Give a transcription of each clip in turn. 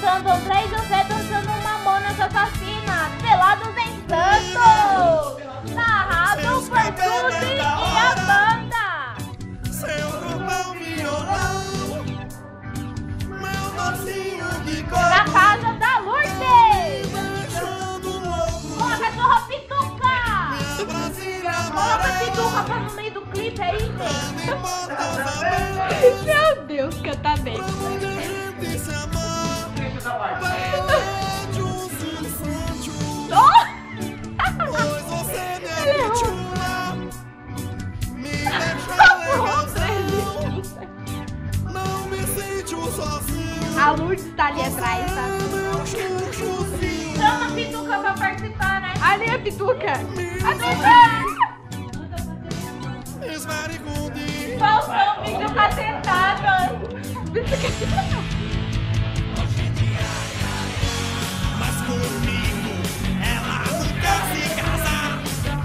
dançando André e José dançando Mamonas Assassinas, pelados em Santos, narrado por Suzy e a banda. Seu corpão violão, meu docinho de Na coco, casa da Lourdes, deixando louco, com a cachorra Pituca. minha Brasília Coloca a Pituca amarela, pra no meio do clipe aí, gente. me bota saber, Meu Deus, canta bem. pra onde a gente se amar, pede um sussurro, pois você me aventura, me deixa legalzão, não me sinto sozinho, A Lourdes tá ali atrás, tá? meu chuchuzinho, Chama a Pituca pra participar, né? Ali a Pituca. esvarigunde, Faustão, Pituca sentadas. mas comigo ela não quer se casar.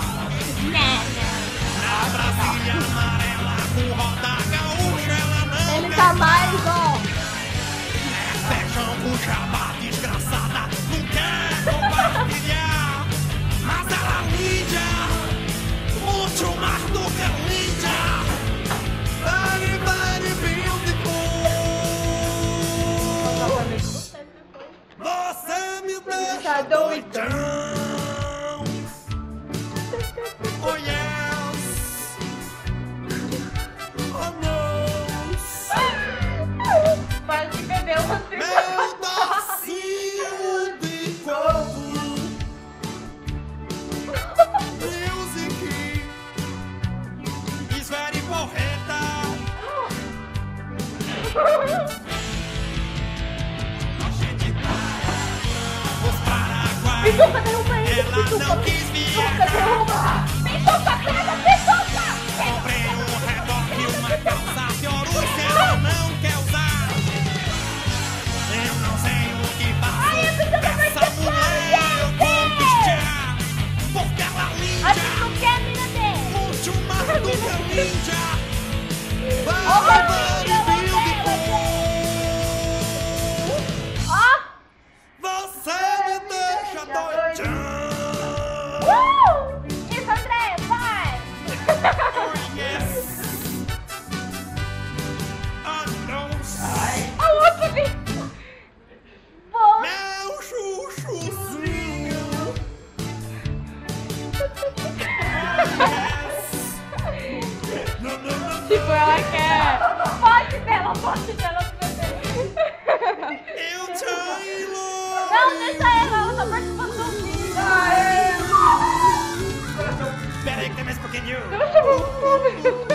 Na Brasília amarela com roda gaúcha ela não Ele quer tá mais, ó. feijão com jabá desgraçada, não quer compartilhar. Mas ela lídia, muito mais do que lídia. Very, very beautiful. Você me deixa doidão. Oh yes. Oh no. Pode beber uma Meu docinho de coco, music is very porreta. Os Paraguai, Pituca, derruba ele. ela não quis Pituca, viajar. derruba. Pituca, pega, Pituca. Comprei um reboque e uma calça Fiorus que ela não quer usar. Eu não sei o que Ai, a faço Pituca vai essa ser mulher eu conquistar. Porque ela A linda, Pituca é a mina dele. muito mais do que ninja. Ó, Vai, Pituca, vai, beautiful. Ó. Você me deixa doidão. Isso, André, vai. Oh yes. Oh no. A outra vez. Bom. Meu chuchuzinho. Não, não, não. Tipo, ela quer. Pode dela, pode dela. Eu te amo. Não, deixa ela tá participando do vídeo. Pera aí que tem mais um pouquinho. Deixa eu ver.